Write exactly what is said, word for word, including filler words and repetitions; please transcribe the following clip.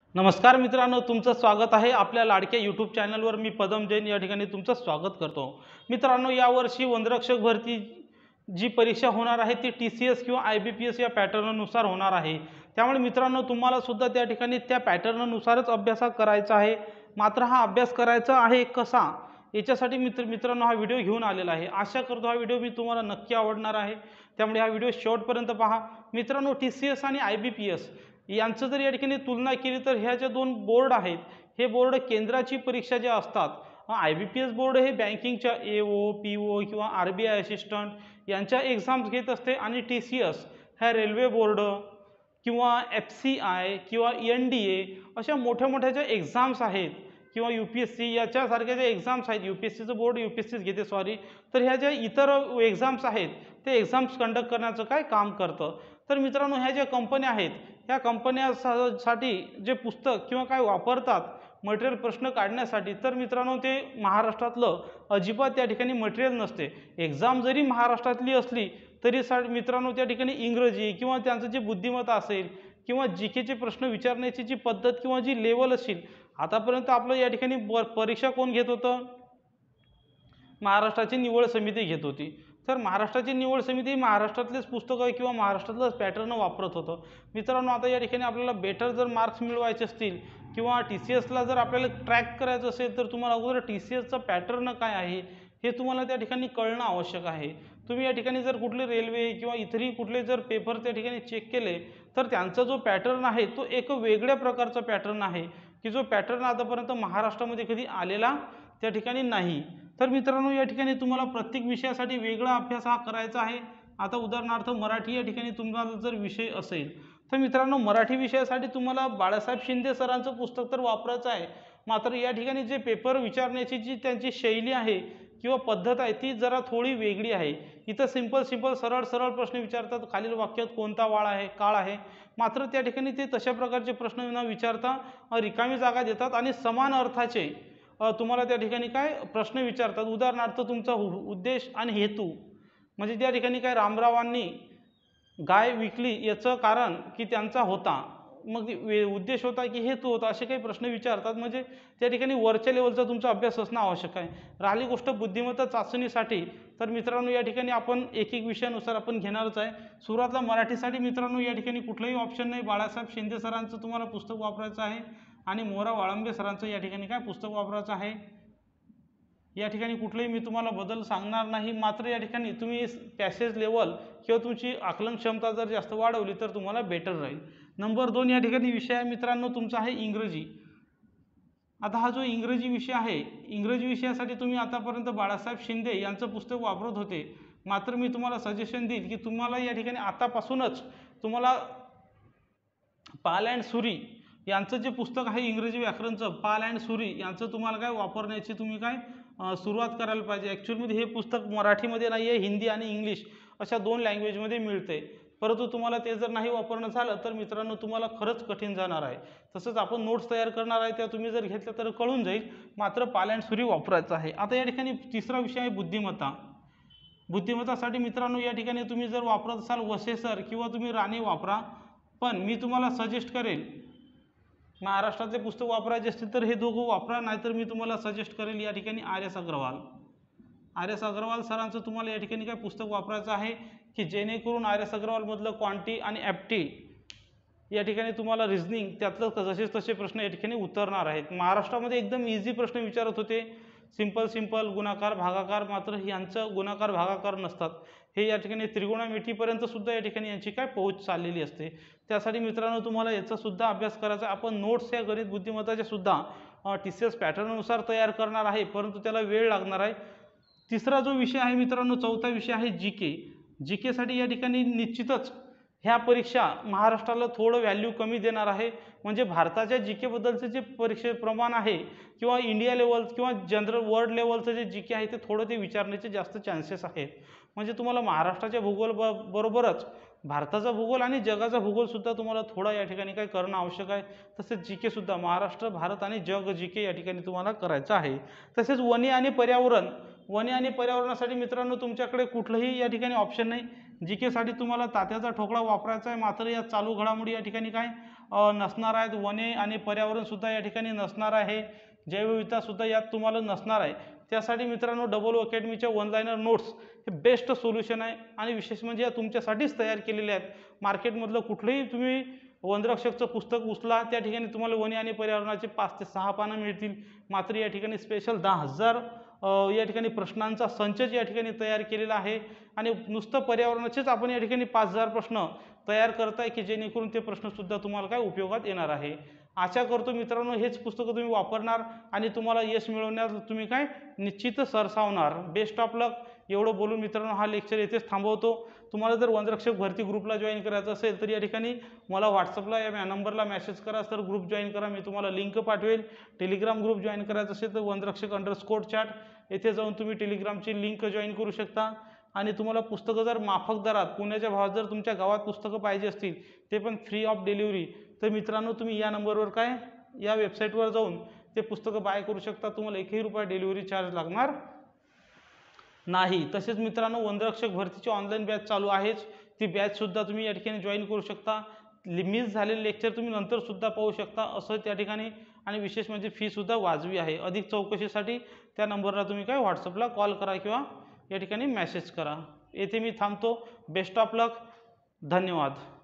नमस्कार मित्रांनो, तुमचं स्वागत आहे आपल्या लाडक्या यूट्यूब चॅनलवर। मी पदम जैन या ठिकाणी तुमचं स्वागत करतो। मित्रांनो, यावर्षी वनरक्षक भरती जी परीक्षा होणार आहे ती टी सी एस किंवा आय बी पी एस या पॅटर्ननुसार होणार आहे। त्यामुळे मित्रांनो, तुम्हाला सुद्धा त्या ठिकाणी त्या पॅटर्ननुसारच अभ्यास करायचा आहे। मात्र हा अभ्यास करायचा आहे कसा, याच्यासाठी मित्र मित्रांनो हा व्हिडिओ घेऊन आलेला आहे। आशा करतो हा व्हिडिओ मी तुम्हाला नक्की आवडणार आहे, त्यामुळे हा व्हिडिओ शेवटपर्यंत पहा। मित्रांनो, टी सी एस आणि आय बी पी एस यांचं जर या ठिकाणी तुलना केली तर ह्या ज्या दोन बोर्ड आहेत, हे बोर्ड केंद्राची परीक्षा ज्या असतात। I B P S board हे बँकिंगच्या ए ओ पी ओ किंवा आर बी आय असिस्टंट यांच्या एक्झाम्स घेत असते, आणि टी सी एस ह्या रेल्वे बोर्ड किंवा एफ सी आय किंवा एन डी ए अशा मोठ्या मोठ्या ज्या एक्झाम्स आहेत किंवा यू पी एस सी याच्यासारख्या ज्या एक्झाम्स आहेत, यू पी एस सीचं बोर्ड यू पी एस सीच घेते सॉरी, तर ह्या ज्या इतर एक्झाम्स आहेत ते एक्झाम्स कंडक्ट करण्याचं काय काम करतं। तर मित्रांनो, ह्या ज्या कंपन्या आहेत ह्या कंपन्यासाठी जे पुस्तक किंवा काय वापरतात मटेरियल प्रश्न काढण्यासाठी, तर मित्रांनो ते महाराष्ट्रातलं अजिबात त्या ठिकाणी मटेरियल नसते। एक्झाम जरी महाराष्ट्रातली असली तरी सा मित्रांनो त्या ठिकाणी इंग्रजी किंवा त्यांचं जे बुद्धिमत्ता असेल किंवा जी केचे प्रश्न विचारण्याची जी पद्धत किंवा जी लेवल असेल, आतापर्यंत आपलं या ठिकाणी परीक्षा कोण घेत होतं? महाराष्ट्राची निवड समिती घेत होती। तर महाराष्ट्राची निवड समिती महाराष्ट्रातलेच पुस्तकं किंवा महाराष्ट्रातलंच पॅटर्न वापरत होतं। मित्रांनो, आता या ठिकाणी आपल्याला बेटर जर मार्क्स मिळवायचे असतील किंवा टी सी एसला जर आपल्याला ट्रॅक करायचं असेल, तर तुम्हाला अगोदर टी सी एसचं पॅटर्न काय आहे हे तुम्हाला त्या ठिकाणी कळणं आवश्यक आहे। तुम्ही या ठिकाणी जर कुठले रेल्वे किंवा इतरही कुठले जर पेपर त्या ठिकाणी चेक केले, तर त्यांचा जो पॅटर्न आहे तो एक वेगळ्या प्रकारचा पॅटर्न आहे, की जो पॅटर्न आतापर्यंत महाराष्ट्रामध्ये कधी आलेला त्या ठिकाणी नाही। तर मित्रांनो, या ठिकाणी तुम्हाला प्रत्येक विषयासाठी वेगळा अभ्यास हा करायचा आहे। आता उदाहरणार्थ मराठी या ठिकाणी तुम्हाला जर विषय असेल, तर मित्रांनो मराठी विषयासाठी तुम्हाला बाळासाहेब शिंदे सरांचं पुस्तक तर वापरायचं आहे। मात्र या ठिकाणी जे पेपर विचारण्याची जी त्यांची शैली आहे किंवा पद्धत आहे ती जरा थोडी वेगळी आहे। इथं सिंपल सिंपल सरळ सरळ प्रश्न विचारतात, खालील वाक्यात कोणता वाळ आहे काळ आहे, मात्र त्या ठिकाणी ते तशा प्रकारचे प्रश्न न विचारता रिकामी जागा देतात आणि समान अर्थाचे तुम्हाला त्या ठिकाणी काय प्रश्न विचारतात। उदाहरणार्थ तुमचा उद्देश आणि हेतू, म्हणजे त्या ठिकाणी काय रामरावांनी गाय विकली याचं कारण की त्यांचा होता, मग उद्देश होता की हेतू होता, असे काही प्रश्न विचारतात। म्हणजे त्या ठिकाणी वरच्या लेवलचा तुमचा अभ्यास असणं आवश्यक आहे। राहिली गोष्ट बुद्धिमत्ता चाचणीसाठी, तर मित्रांनो या ठिकाणी आपण एक एक विषयानुसार आपण घेणारच आहे। सुरुवातीला मराठीसाठी मित्रांनो या ठिकाणी कुठलंही ऑप्शन नाही, बाळासाहेब शिंदे सरांचं तुम्हाला पुस्तक वापरायचं आहे आणि मोरा वाळंबे सरांचं या ठिकाणी काय पुस्तक वापरायचं आहे। या ठिकाणी कुठलेही मी तुम्हाला बदल सांगणार नाही, मात्र या ठिकाणी तुम्ही पॅसेज लेवल किंवा तुमची आकलन क्षमता जर जास्त वाढवली तर तुम्हाला बेटर राहील। नंबर दोन या ठिकाणी विषय आहे मित्रांनो तुमचा आहे इंग्रजी। आता हा जो इंग्रजी विषय आहे, इंग्रजी विषयासाठी तुम्ही आतापर्यंत बाळासाहेब शिंदे यांचं पुस्तक वापरत होते, मात्र मी तुम्हाला सजेशन देईल की तुम्हाला या ठिकाणी आतापासूनच तुम्हाला पाल अँड सुरी यांचं जे पुस्तक आहे इंग्रजी व्याकरणचं, पाल अँड सुरी यांचं तुम्हाला काय वापरण्याची तुम्ही काय सुरुवात करायला पाहिजे। ॲक्च्युअलमध्ये हे पुस्तक मराठीमध्ये नाही आहे, हिंदी आणि इंग्लिश अशा दोन लँग्वेजमध्ये मिळते, परंतु तुम्हाला ते जर नाही वापरणं झालं तर मित्रांनो तुम्हाला खरंच कठीण जाणार आहे। तसंच आपण नोट्स तयार करणार आहे, त्या तुम्ही जर घेतल्या तर कळून जाईल, मात्र पाल अँड सुरी वापरायचं आहे। आता या ठिकाणी तिसरा विषय आहे बुद्धिमत्ता। बुद्धिमत्तासाठी मित्रांनो या ठिकाणी तुम्ही जर वापरत असाल वसेसर किंवा तुम्ही राणे वापरा, पण मी तुम्हाला सजेस्ट करेल महाराष्ट्रातले पुस्तक वापरायचे असतील तर हे दोघं वापरा, नाहीतर मी तुम्हाला सजेस्ट करेल या ठिकाणी R S Agarwal R S Agarwal सरांचं तुम्हाला या ठिकाणी काय पुस्तक वापरायचं आहे, की जेणेकरून आर एस अग्रवालमधलं क्वांटी आणि ॲप्टी या ठिकाणी तुम्हाला रिझनिंग त्यातलं जसेच तसे प्रश्न या ठिकाणी उतरणार आहेत। महाराष्ट्रामध्ये एकदम इझी प्रश्न विचारत होते, सिंपल सिंपल गुणाकार भागाकार, मात्र यांचं गुणाकार भागाकार नसतात, हे या ठिकाणी त्रिकोणमितीपर्यंत सुद्धा या ठिकाणी यांची काय पोहोच चाललेली असते। त्यासाठी मित्रांनो तुम्हाला याचा सुद्धा अभ्यास करायचा। आपण नोट्स या गणित बुद्धिमत्ताच्या सुद्धा टी सी एस पॅटर्ननुसार तयार करणार आहे, परंतु त्याला वेळ लागणार आहे। तिसरा जो विषय आहे मित्रांनो, चौथा विषय आहे जी के। जी केसाठी या ठिकाणी निश्चितच ह्या परीक्षा महाराष्ट्राला थोडं व्हॅल्यू कमी देणार आहे, म्हणजे भारताच्या जी केबद्दलचं जे परीक्षे प्रमाण आहे किंवा इंडिया लेवल किंवा जनरल वर्ल्ड लेवलचं जे जी के आहे ते थोडं ते विचारण्याचे जास्त चान्सेस आहेत। म्हणजे तुम्हाला महाराष्ट्राच्या भूगोल ब बरोबरच भारताचा भूगोल आणि जगाचा भूगोलसुद्धा तुम्हाला थोडा या ठिकाणी काय करणं आवश्यक आहे। तसेच जी केसुद्धा महाराष्ट्र भारत आणि जग जी के या ठिकाणी तुम्हाला करायचं आहे। तसेच वने आणि पर्यावरण, वने आणि पर्यावरणासाठी मित्रांनो तुमच्याकडे कुठलंही या ठिकाणी ऑप्शन नाही। जी केसाठी तुम्हाला तात्याचा ठोकळा वापरायचा आहे, मात्र या चालू घडामोडी या ठिकाणी काय अ, नसणार आहेत, वने आणि पर्यावरणसुद्धा या ठिकाणी नसणार आहे, जैवविविधतासुद्धा यात तुम्हाला नसणार आहे. त्यासाठी मित्रांनो डबल ओ अकॅडमीच्या वन लायनर नोट्स हे बेस्ट सोल्युशन आहे आणि विशेष म्हणजे या तुमच्यासाठीच तयार केलेले आहेत. मार्केटमधलं कुठलंही तुम्ही वनरक्षकचं पुस्तक उचला, त्या ठिकाणी तुम्हाला वने आणि पर्यावरणाचे पाच ते सहा पानं मिळतील. मात्र या ठिकाणी स्पेशल दहा हजार या ठिकाणी प्रश्नांचा संचच या ठिकाणी तयार केलेला आहे आणि नुसतं पर्यावरणाचेच आपण या ठिकाणी पाच हजार प्रश्न तयार करताय की जेणेकरून ते प्रश्नसुद्धा तुम्हाला काय उपयोगात येणार आहे. आशा करतो मित्रांनो हेच पुस्तकं तुम्ही वापरणार आणि तुम्हाला यश मिळवण्यात तुम्ही काय निश्चितच सरसावणार. बेस्ट ऑफ लक एवढं बोलून मित्रांनो हा लेक्चर येथेच थांबवतो. तुम्हाला जर वनरक्षक भरती ग्रुपला जॉईन करायचं असेल तर या ठिकाणी मला व्हॉट्सअपला या नंबरला मेसेज करा, सर ग्रुप जॉईन करा, मी तुम्हाला लिंक पाठवेल. टेलिग्राम ग्रुप जॉईन करायचं असेल तर वनरक्षक अंडरस्कोर चॅट येथे जाऊन तुम्ही टेलिग्रामची लिंक जॉईन करू शकता. आणि तुम्हाला पुस्तकं जर माफक दरात पुण्याच्या भावात जर तुमच्या गावात पुस्तकं पाहिजे असतील ते पण फ्री ऑफ डिलिव्हरी, तर मित्रांनो तुम्ही या नंबरवर काय या वेबसाईटवर जाऊन ते पुस्तकं बाय करू शकता. तुम्हाला एकही रुपया डिलिव्हरी चार्ज लागणार नाही. तसेच मित्रांनो वनरक्षक भरतीची ऑनलाईन बॅच चालू आहेच, ती बॅचसुद्धा तुम्ही या ठिकाणी जॉईन करू शकता. मिस झालेले लेक्चर तुम्ही नंतरसुद्धा पाहू शकता असं त्या ठिकाणी. आणि विशेष म्हणजे फीसुद्धा वाजवी आहे. अधिक चौकशीसाठी त्या नंबरला तुम्ही काय व्हॉट्सअपला कॉल करा किंवा या ठिकाणी मेसेज करा. येथे मी थांबतो. Best of luck. धन्यवाद.